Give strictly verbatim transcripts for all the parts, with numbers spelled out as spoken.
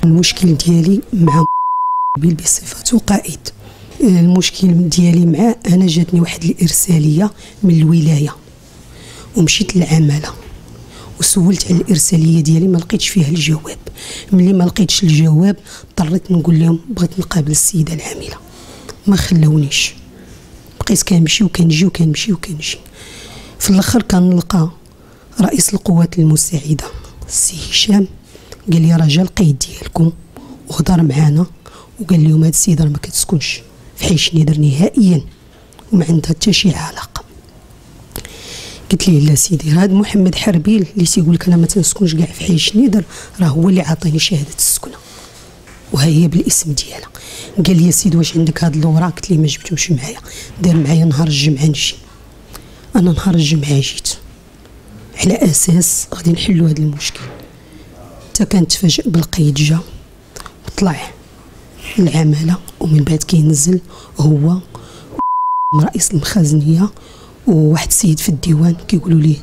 المشكل ديالي مع بصفته قائد. المشكل ديالي معاه انا جاتني واحد الارساليه من الولايه ومشيت للعماله وسولت على الارساليه ديالي، ما لقيتش فيها الجواب. ملي ما لقيتش الجواب اضطريت نقول لهم بغيت نقابل السيده العامله، ما خلونيش، بقيت كنمشي وكنجي وكنمشي وكنجي. في الاخر كنلقى رئيس القوات المساعده السي هشام قال لي راه جا القيد ديالكم وهضر معانا وقال لهم هاد السيده راه ما كتسكنش في حي شنيدر نهائيا وما عندها حتى شي علاقه. قلت ليه لا سيدي، هذا محمد حربيل اللي تيقول لك انا ما تنسكنش كاع في حي شنيدر راه هو اللي عطاني شهاده السكنه وها هي بالاسم ديالها. قال لي يا سيدي واش عندك هاد الاوراق؟ قلت ليه ما جبتهمش معايا، دار معايا نهار الجمعه نجي. انا نهار الجمعه جيت على اساس غادي نحلوا هذا المشكل، حتى كنتفاجئ بالقيد جا وطلع العماله ومن بعد كينزل هو رئيس المخازنيه وواحد السيد في الديوان كيقولوا ليه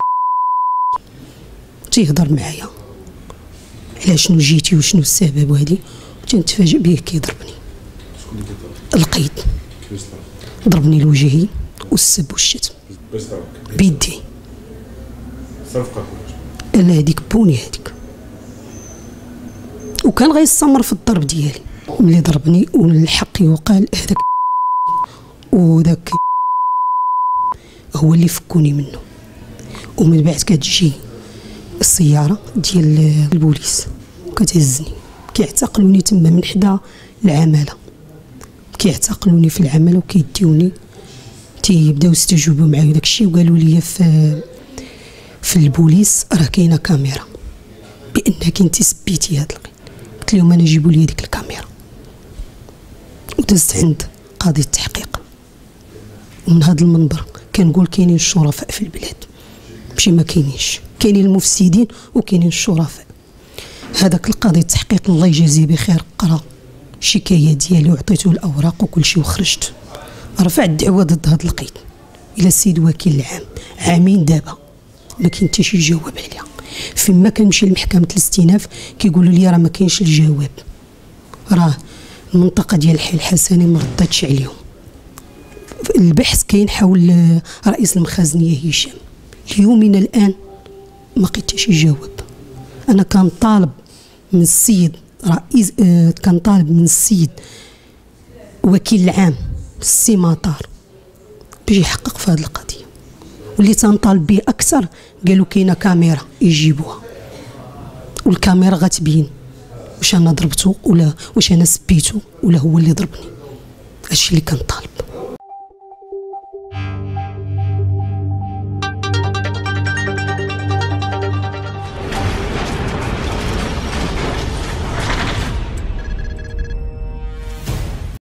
تيهضر معايا على شنو جيتي وشنو السبب وهذه، تنتفاجئ به كيضربني. القيد ضربني لوجهي والسب والشتم بيدي. لا هذيك بوني هذيك، وكان غيستمر في الضرب ديالي. ملي ضربني والحق يقال هذاك وذاك هو اللي فكوني منه. ومن بعد كتجي السياره ديال البوليس كتهزني، كيعتقلوني تما من حدا العماله، كيعتقلوني في العماله وكيديوني تيبداو يستجوبوا معايا داك الشيء. وقالوا لي في في البوليس راه كاينه كاميرا بانك انت سبيتي هاد القيد. قلت لهم انا جيبوا لي ديك الكاميرا ودزت عند قاضي التحقيق. ومن هذا المنبر كنقول كاينين الشرفاء في البلاد، ماشي ما كاينينش، كاينين المفسدين وكاينين الشرفاء. هذاك القاضي التحقيق الله يجازيه بخير قرا الشكايه ديالي وعطيته الاوراق وكل شيء وخرجت. رفع الدعوه ضد هذا القيد الى السيد وكيل العام، عامين دابا ما كاين حتى شي جواب عليها. فيما كنمشي لمحكمه الاستئناف كيقولوا لي راه ما كاينش الجواب، راه المنطقه ديال الحي الحسني ما رداتش عليهم. البحث كاين حول رئيس المخازنيه هشام، اليومنا الان ما لقيت شي جواب. انا كنطالب من السيد رئيس آه كنطالب من السيد وكيل العام السي مطار باش يحقق في هذه القضيه. واللي تنطالب به اكثر قالوا كاينه كاميرا يجيبوها، والكاميرا غتبين واش انا ضربته ولا واش انا سبيته ولا هو اللي ضربني. هادشي اللي كنطالب.